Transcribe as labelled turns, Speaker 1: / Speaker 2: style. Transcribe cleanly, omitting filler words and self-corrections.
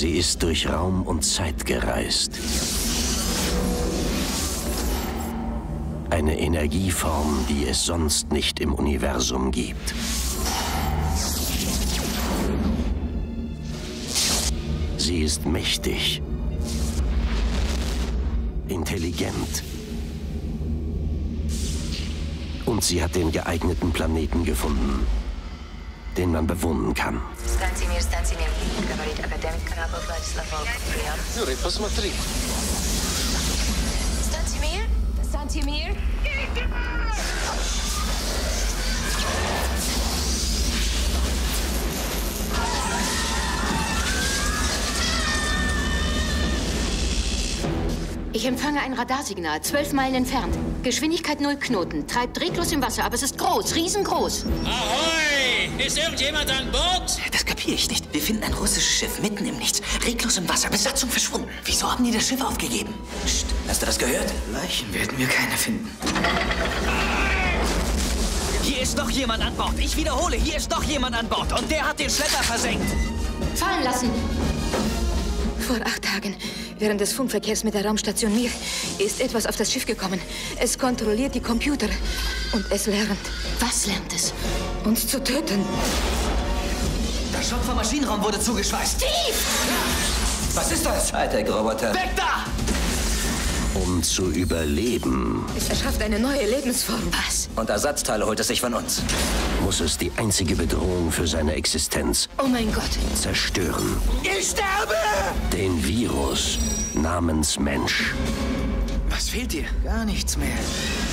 Speaker 1: Sie ist durch Raum und Zeit gereist. Eine Energieform, die es sonst nicht im Universum gibt. Sie ist mächtig, intelligent und sie hat den geeigneten Planeten gefunden, den man bewohnen kann.
Speaker 2: Станцимир? Ich empfange ein Radarsignal, 12 Meilen entfernt. Geschwindigkeit 0 Knoten, treibt reglos im Wasser, aber es ist groß, riesengroß.
Speaker 3: Ahoi! Ist irgendjemand an Bord?
Speaker 4: Das kapiere ich nicht. Wir finden ein russisches Schiff mitten im Nichts, reglos im Wasser, Besatzung verschwunden. Wieso haben die das Schiff aufgegeben? Psst, hast du das gehört? Leichen werden wir keine finden.
Speaker 5: Hier ist noch jemand an Bord. Ich wiederhole, hier ist noch jemand an Bord. Und der hat den Schlepper versenkt.
Speaker 2: Fallen lassen!
Speaker 6: Vor 8 Tagen, während des Funkverkehrs mit der Raumstation Mir, ist etwas auf das Schiff gekommen. Es kontrolliert die Computer und es lernt.
Speaker 2: Was lernt es?
Speaker 6: Uns zu töten.
Speaker 4: Der Schöpfer-Maschinenraum wurde zugeschweißt.
Speaker 2: Steve!
Speaker 4: Was ist das? Hightech-Roboter.
Speaker 5: Weg da!
Speaker 1: Um zu überleben,
Speaker 6: Es erschafft eine neue Lebensform.
Speaker 2: Was?
Speaker 4: Und Ersatzteile holt es sich von uns.
Speaker 1: muss es die einzige Bedrohung für seine Existenz
Speaker 2: Oh mein Gott.
Speaker 1: zerstören.
Speaker 5: Ich sterbe!
Speaker 1: Den Virus namens Mensch.
Speaker 5: Was fehlt dir?
Speaker 4: Gar nichts mehr.